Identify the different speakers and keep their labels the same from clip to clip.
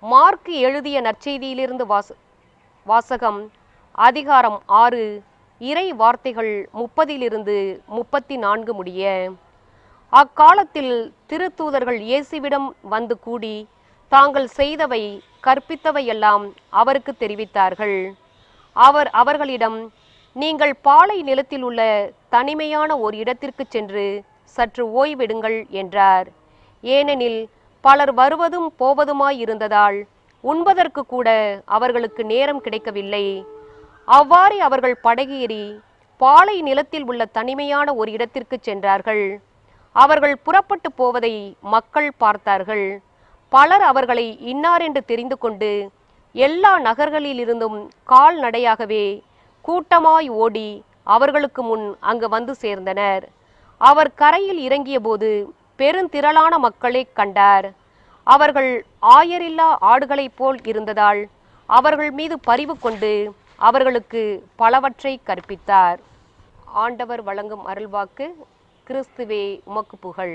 Speaker 1: Mark எழுதிய நற்செய்தியிலிருந்து வாசகம் அதிகாரம் 6 இறை வார்த்தைகள் 30 முடிய. அக்காலத்தில் திருத்தூதர்கள் இயேசுவிடம் வந்து கூடி தாங்கள் செய்தவை கற்பித்தவையெல்லாம் அவருக்கு தெரிவித்தார்கள். அவர் அவர்களிடம், நீங்கள் பாலை நிலத்தில் உள்ள தனிமையான ஒரு இடத்திற்கு சென்று சற்று ஓய்வெடுங்கள் என்றார். ஏனெனில் பலர் வருவதும் போவதுமாயிருந்ததால் உண்பதற்கு கூட அவர்களுக்கு நேரம் கிடைக்கவில்லை. அவ்வாறே அவர்கள் படகேறி பாலை நிலத்தில் உள்ள தனிமையான ஒரு இடத்திற்கு சென்றார்கள். அவர்கள் புறப்பட்டு போவதை மக்கள் பார்த்தார்கள். பலர் அவர்களை இன்னாரென்று தெரிந்து கொண்டு எல்லா நகர்களிலிருந்தும் கால்நடையாகவே கூட்டமாய் ஓடி அவர்களுக்கு முன் அங்கு வந்து சேர்ந்தனர். அவர் கரையில் இறங்கிய போது பெருந்திரளான மக்களை கண்டார். அவர்கள் ஆயரில்லா ஆடுகளைப் போல் இருந்ததால் அவர்கள் மீது பரிவு கொண்டு அவர்களுக்கு பலவற்றை கற்பித்தார். ஆண்டவர் வழங்கும் அருள்வாக்கு. கிறிஸ்துவே உமக்கு புகழ்.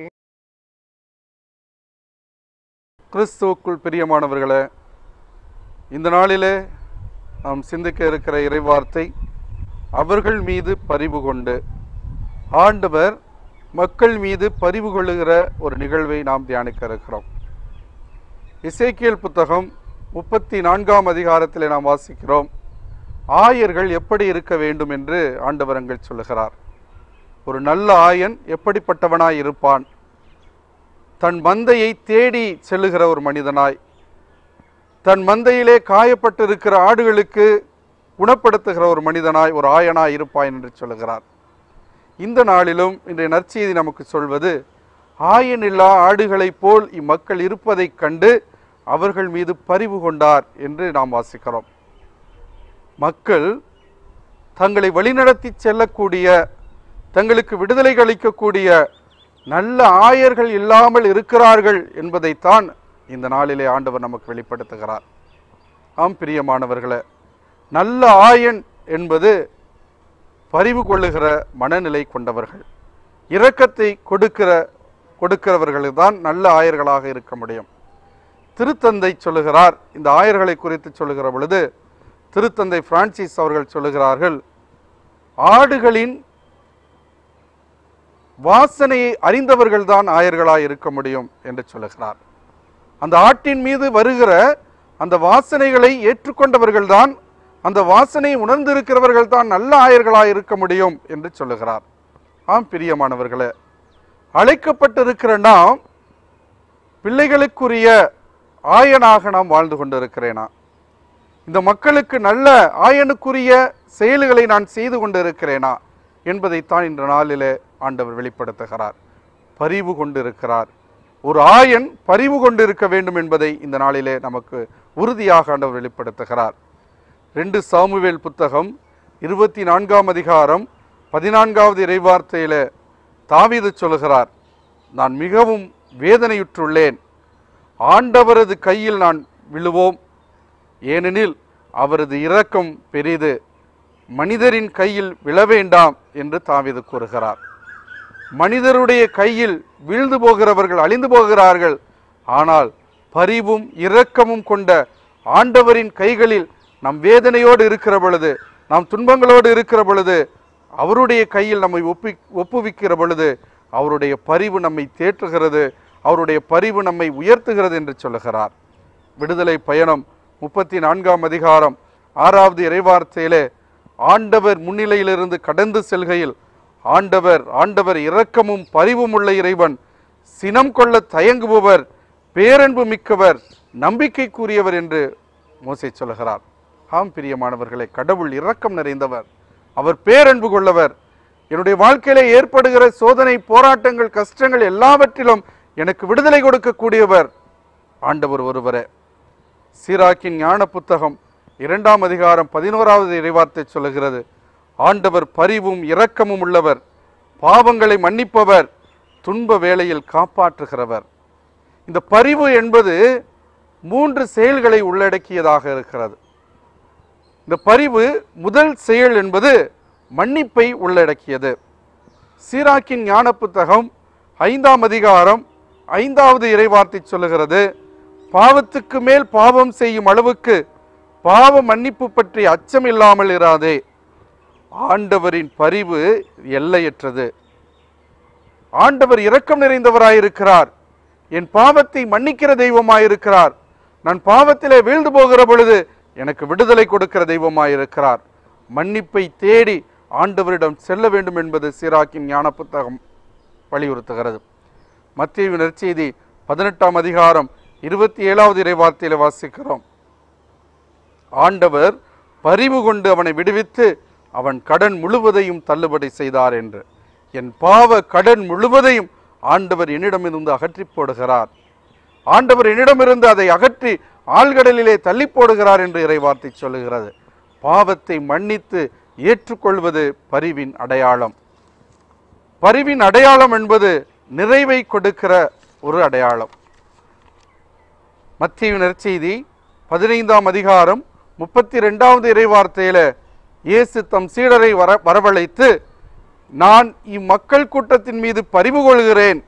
Speaker 2: கிறிஸ்துவுக்குள் பிரியமானவர்களே, இந்த நாளிலே நாம் சிந்திக்க இருக்கிற இறைவார்த்தை, அவர்கள் மீது பரிவு கொண்டு. ஆண்டவர் மக்கள் மீது பரிவு கொள்ளுகிற ஒரு நிகழ்வை நாம் தியானிக்க இருக்கிறோம். எசேக்கியேல் புத்தகம் 34 அதிகாரத்தில் நாம் வாசிக்கிறோம், ஆயர்கள் எப்படி இருக்க வேண்டும் என்று ஆண்டவர் அங்கே சொல்லுகிறார். ஒரு நல்ல ஆயன் எப்படிப்பட்டவனாய் இருப்பான்? தன் மந்தையை தேடி செல்லுகிற ஒரு மனிதனாய், தன் மந்தையிலே காயப்பட்டிருக்கிற ஆடுகளுக்கு குணப்படுத்துகிற ஒரு மனிதனாய், ஒரு ஆயனாய் இருப்பான் என்று சொல்லுகிறார். இந்த நாளிலும் இன்றைய நற்செய்தி நமக்கு சொல்வது, ஆயனில்லா ஆடுகளைப் போல் இம்மக்கள் இருப்பதைக் கண்டு அவர்கள் மீது பரிவு கொண்டார் என்று நாம் வாசிக்கிறோம். மக்கள் தங்களை வழிநடத்தி செல்லக்கூடிய, தங்களுக்கு விடுதலை அளிக்கக்கூடிய நல்ல ஆயர்கள் இல்லாமல் இருக்கிறார்கள் என்பதைத்தான் இந்த நாளிலே ஆண்டவர் நமக்கு வெளிப்படுத்துகிறார். ஆம் பிரியமானவர்களே, நல்ல ஆயன் என்பது பரிவு கொள்ளுகிற மனநிலை கொண்டவர்கள், இரக்கத்தை கொடுக்கிறவர்கள் தான் நல்ல ஆயர்களாக இருக்க முடியும். திருத்தந்தை சொல்லுகிறார், இந்த ஆயர்களை குறித்து சொல்லுகிற பொழுது திருத்தந்தை பிரான்சிஸ் அவர்கள் சொல்லுகிறார்கள், ஆடுகளின் வாசனையை அறிந்தவர்கள் தான் ஆயர்களாய் இருக்க முடியும் என்று சொல்லுகிறார். அந்த ஆட்டின் மீது வருகிற அந்த வாசனைகளை ஏற்றுக்கொண்டவர்கள் தான், அந்த வாசனையை உணர்ந்திருக்கிறவர்கள் தான் நல்ல ஆயர்களாய் இருக்க முடியும் என்று சொல்லுகிறார். ஆம் பிரியமானவர்களே, அழைக்கப்பட்டிருக்கிற நாம் பிள்ளைகளுக்குரிய ஆயனாக நாம் வாழ்ந்து கொண்டிருக்கிறேனா? இந்த மக்களுக்கு நல்ல ஆயனுக்குரிய செயல்களை நான் செய்து கொண்டிருக்கிறேனா என்பதைத்தான் இன்ற நாளிலே ஆண்டவர் வெளிப்படுத்துகிறார். பரிவு கொண்டிருக்கிறார். ஒரு ஆயன் பரிவு கொண்டிருக்க வேண்டும் என்பதை இந்த நாளிலே நமக்கு உறுதியாக ஆண்டவர் வெளிப்படுத்துகிறார். 2 சாமுவேல் புத்தகம் 24 அதிகாரம் 14வது இறைவார்த்தையிலே தாவீது சொல்லுகிறார், நான் மிகவும் வேதனையுற்றுள்ளேன், ஆண்டவரது கையில் நான் விழுவோம், ஏனெனில் அவரது இரக்கம் பெரிது, மனிதரின் கையில் விழ வேண்டாம் என்று தாவீது கூறுகிறார். மனிதருடைய கையில் வீழ்ந்து போகிறவர்கள் அழிந்து போகிறார்கள், ஆனால் பரிவும் இரக்கமும் கொண்ட ஆண்டவரின் கைகளில் நம் வேதனையோடு இருக்கிற பொழுது, நாம் துன்பங்களோடு இருக்கிற பொழுது, அவருடைய கையில் நம்மை ஒப்புவிக்கிற பொழுது அவருடைய பரிவு நம்மை தேற்றுகிறது, அவருடைய பரிவு நம்மை உயர்த்துகிறது என்று சொல்லுகிறார். விடுதலை பயணம் 34 அதிகாரம் 6வது இறைவார்த்தையிலே ஆண்டவர் முன்னிலையிலிருந்து கடந்து செல்கையில், ஆண்டவர் இரக்கமும் பரிவும் உள்ள இறைவன், சினம் கொள்ள தயங்குபவர், பேரன்பு மிக்கவர், நம்பிக்கைக்குரியவர் என்று மோசே சொல்லுகிறார். ஆம் பிரியமானவர்களே, கடவுள் இரக்கம் நிறைந்தவர், அவர் பேரன்பு கொள்ளவர். என்னுடைய வாழ்க்கையிலே ஏற்படுகிற சோதனை, போராட்டங்கள், கஷ்டங்கள் எல்லாவற்றிலும் எனக்கு விடுதலை கொடுக்கக்கூடியவர் ஆண்டவர் ஒருவரே. சீராக்கின் ஞான புத்தகம் 2 அதிகாரம் 11வது இறைவார்த்தை சொல்லுகிறது, ஆண்டவர் பரிவும் இரக்கமும் உள்ளவர், பாவங்களை மன்னிப்பவர், துன்ப வேளையில் காப்பாற்றுகிறவர். இந்த பரிவு என்பது 3 செயல்களை உள்ளடக்கியதாக இருக்கிறது. இந்த பரிவு முதல் செயல் என்பது மன்னிப்பை உள்ளடக்கியது. சீராக்கின் ஞான புத்தகம் 5 அதிகாரம் 5வது இறைவார்த்தை சொல்லுகிறது, பாவத்துக்கு மேல் பாவம் செய்யும் அளவுக்கு பாவ மன்னிப்பு பற்றி அச்சம் இல்லாமல் இராதே. ஆண்டவரின் பரிவு எல்லையற்றது. ஆண்டவர் இரக்கம் நிறைந்தவராயிருக்கிறார். என் பாவத்தை மன்னிக்கிற தெய்வமாயிருக்கிறார். நான் பாவத்திலே வீழ்ந்து போகிற பொழுது எனக்கு விடுதலை கொடுக்கிற தெய்வமாயிருக்கிறார். மன்னிப்பை தேடி ஆண்டவரிடம் செல்ல வேண்டும் என்பது சீராக்கின் ஞான புத்தகம் வலியுறுத்துகிறது. மத்தேயு நற்செய்தி 18ஆம் அதிகாரம் 27வது இறைவார்த்தையில வாசிக்கிறோம். ஆண்டவர் பரிவு கொண்டு அவனை விடுவித்து அவன் கடன் முழுவதையும் தள்ளுபடி செய்தார் என்று. என் பாவ கடன் முழுவதையும் ஆண்டவர் என்னிடமிருந்து அகற்றி போடுகிறார். ஆண்டவர் என்னிடமிருந்து அதை அகற்றி ஆழ்கடலிலே தள்ளி போடுகிறார் என்று இறைவார்த்தை சொல்லுகிறது. பாவத்தை மன்னித்து ஏற்றுக்கொள்வது பரிவின் அடையாளம். பரிவின் அடையாளம் என்பது நிறைவை கொடுக்கிற ஒரு அடையாளம். மத்தேயு நற்செய்தி 15ஆம் அதிகாரம் 32வது இறைவார்த்தையில இயேசு தம் சீடரை வரவழைத்து, நான் இம்மக்கள் கூட்டத்தின் மீது பரிவு கொள்கிறேன்.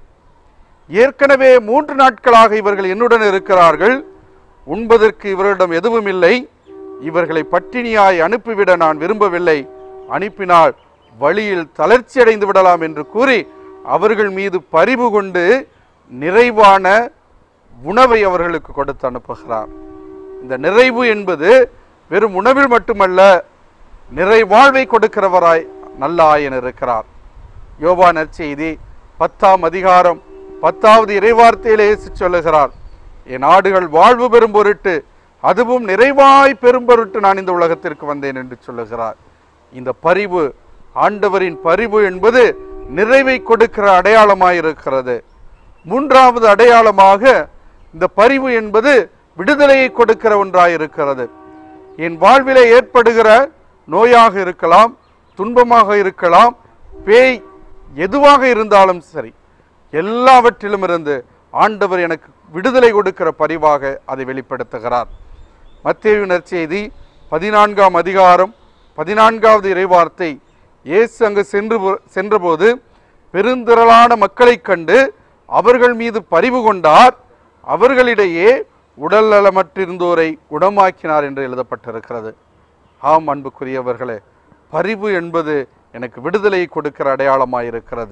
Speaker 2: ஏற்கனவே 3 நாட்களாக இவர்கள் என்னுடன் இருக்கிறார்கள். உண்பதற்கு இவர்களிடம் எதுவும் இல்லை. இவர்களை பட்டினியாய் அனுப்பிவிட நான் விரும்பவில்லை. அனுப்பினால் வழியில் தளர்ச்சி அடைந்து விடலாம் என்று கூறி அவர்கள் மீது பரிவு கொண்டு நிறைவான உணவை அவர்களுக்கு கொடுத்து அனுப்புகிறார். இந்த நிறைவு என்பது வெறும் உணவில் மட்டுமல்ல, நிறைவாழ்வை கொடுக்கிறவராய் நல்ல ஆயன் இருக்கிறார். யோவான் நற்செய்தி 10ஆம் அதிகாரம் 10வது இறைவார்த்தையிலே இயேசு சொல்லுகிறார், என் ஆடுகள் வாழ்வு பெறும் பொருட்டு, அதுவும் நிறைவாய் பெரும் பொருட்டு நான் இந்த உலகத்திற்கு வந்தேன் என்று சொல்லுகிறார். இந்த பரிவு, ஆண்டவரின் பரிவு என்பது நிறைவை கொடுக்கிற அடையாளமாயிருக்கிறது. 3வது அடையாளமாக இந்த பரிவு என்பது விடுதலையை கொடுக்கிற ஒன்றாயிருக்கிறது. என் வாழ்விலே ஏற்படுகிற நோயாக இருக்கலாம், துன்பமாக இருக்கலாம், பேய் எதுவாக இருந்தாலும் சரி, எல்லாவற்றிலும் இருந்து ஆண்டவர் எனக்கு விடுதலை கொடுக்கிற பரிவாக அதை வெளிப்படுத்துகிறார். மத்தேயு நற்செய்தி 14ஆம் அதிகாரம் 14வது இறைவார்த்தை, இயேசு அங்கு சென்றபோது பெருந்திரளான மக்களை கண்டு அவர்கள் மீது பரிவு கொண்டார். அவர்களிடையே உடல் நலமற்றிருந்தோரை குணமாக்கினார் என்று எழுதப்பட்டிருக்கிறது. ஆம் அன்புக்குரியவர்களே, பரிவு என்பது எனக்கு விடுதலையை கொடுக்கிற அடையாளமாயிருக்கிறது.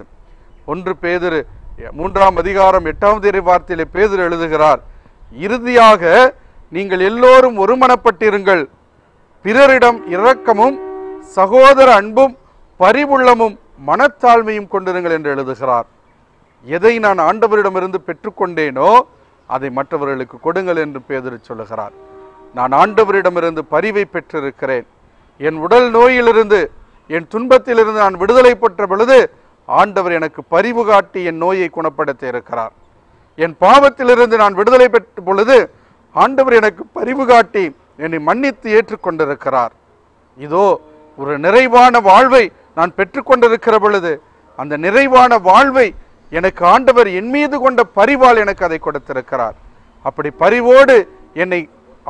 Speaker 2: 1 பேதுரு 3ஆம் அதிகாரம் 8வது இறைவார்த்தையிலே பேதுரு எழுதுகிறார், இறுதியாக நீங்கள் எல்லோரும் ஒருமனப்பட்டிருங்கள், பிறரிடம் இரக்கமும் சகோதர அன்பும் பரிவுள்ளமும் மனத்தாழ்மையும் கொண்டிருங்கள் என்று எழுதுகிறார். எதை நான் ஆண்டவரிடமிருந்து பெற்றுக்கொண்டேனோ அதை மற்றவர்களுக்கு கொடுங்கள் என்று பேதுரு சொல்லுகிறார். நான் ஆண்டவரிடமிருந்து பரிவை பெற்றிருக்கிறேன். என் உடல் நோயிலிருந்து, என் துன்பத்திலிருந்து நான் விடுதலை பெற்ற பொழுது ஆண்டவர் எனக்கு பரிவு காட்டி என் நோயை குணப்படுத்தி இருக்கிறார். என் பாவத்திலிருந்து நான் விடுதலை பெற்ற பொழுது ஆண்டவர் எனக்கு பரிவு காட்டி என்னை மன்னித்து ஏற்றுக்கொண்டிருக்கிறார். இதோ ஒரு நிறைவான வாழ்வை நான் பெற்றுக்கொண்டிருக்கிற பொழுது அந்த நிறைவான வாழ்வை எனக்கு ஆண்டவர் என் மீது கொண்ட பரிவால் எனக்கு அதை கொடுத்திருக்கிறார். அப்படி பரிவோடு என்னை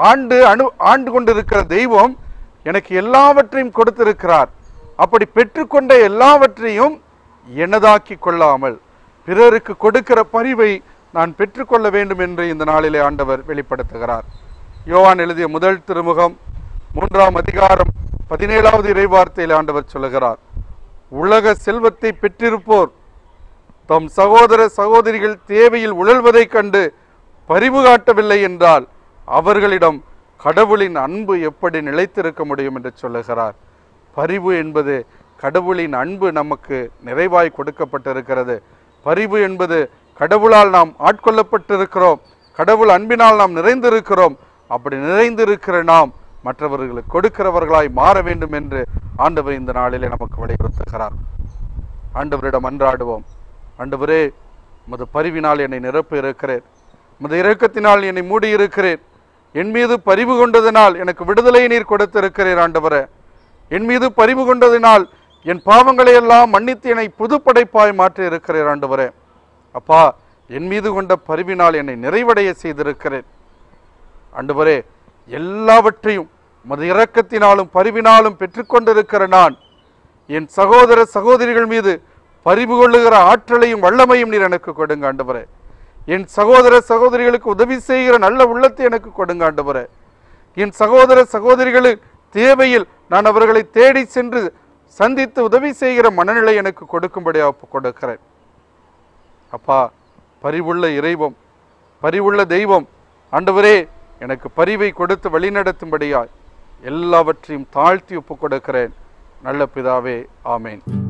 Speaker 2: ஆண்டு கொண்டிருக்கிற தெய்வம் எனக்கு எல்லாவற்றையும் கொடுத்திருக்கிறார். அப்படி பெற்றுக்கொண்ட எல்லாவற்றையும் எனதாக்கி கொள்ளாமல் பிறருக்கு கொடுக்கிற பரிவை நான் பெற்றுக்கொள்ள வேண்டும் என்று இந்த நாளிலே ஆண்டவர் வெளிப்படுத்துகிறார். யோவான் எழுதிய முதல் திருமுகம் 3ஆம் அதிகாரம் 17வது இறைவார்த்தையில் ஆண்டவர் சொல்லுகிறார், உலக செல்வத்தை பெற்றிருப்போர் தம் சகோதர சகோதரிகள் தேவையில் உழல்வதைக் கண்டு பரிவு காட்டவில்லை என்றால் அவர்களிடம் கடவுளின் அன்பு எப்படி நிலைத்திருக்க முடியும் என்று சொல்லுகிறார். பரிவு என்பது கடவுளின் அன்பு நமக்கு நிறைவாய் கொடுக்கப்பட்டிருக்கிறது. பரிவு என்பது கடவுளால் நாம் ஆட்கொள்ளப்பட்டிருக்கிறோம், கடவுள் அன்பினால் நாம் நிறைந்திருக்கிறோம். அப்படி நிறைந்திருக்கிற நாம் மற்றவர்களுக்கு கொடுக்கிறவர்களாய் மாற வேண்டும் என்று ஆண்டவர் இந்த நாளிலே நமக்கு வலியுறுத்துகிறார். ஆண்டவரிடம் அன்றாடுவோம். ஆண்டவரே, உமது பரிவினால் என்னை நிரப்ப இருக்கிறேன், உமது இரக்கத்தினால் என்னை மூடி இருக்கிறேன், என் மீது பரிவு கொண்டதினால் எனக்கு விடுதலையை நீர் கொடுத்திருக்கிறேன். ஆண்டவரே, என் மீது பரிவு கொண்டதினால் என் பாவங்களை எல்லாம் மன்னித்து என்னை புதுப்படைப்பாய் மாற்றி இருக்கிறேன். ஆண்டவரே, அப்பா, என் மீது கொண்ட பரிவினால் என்னை நிறைவடைய செய்திருக்கிறேன். ஆண்டவரே, எல்லாவற்றையும் உமது இரக்கத்தினாலும் பரிவினாலும் பெற்றுக்கொண்டிருக்கிற நான் என் சகோதர சகோதரிகள் மீது பரிவு கொள்ளுகிற ஆற்றலையும் வல்லமையும் நீர் எனக்கு கொடுங்க. ஆண்டவரே, என் சகோதர சகோதரிகளுக்கு உதவி செய்கிற நல்ல உள்ளத்தை எனக்கு கொடுங்க ஆண்டவரே. என் சகோதர சகோதரிகளின் தேவையில் நான் அவர்களை தேடி சென்று சந்தித்து உதவி செய்கிற மனநிலை எனக்கு கொடுக்கும்படியாக கொடுக்கிறேன். அப்பா, பரிவுள்ள இறைவம், பரிவுள்ள தெய்வம் ஆண்டவரே, எனக்கு பரிவை கொடுத்து வழிநடத்தும்படியாய் எல்லாவற்றையும் தாழ்த்தி ஒப்புக் கொடுக்கிறேன். நல்ல பிதாவே, ஆமேன்.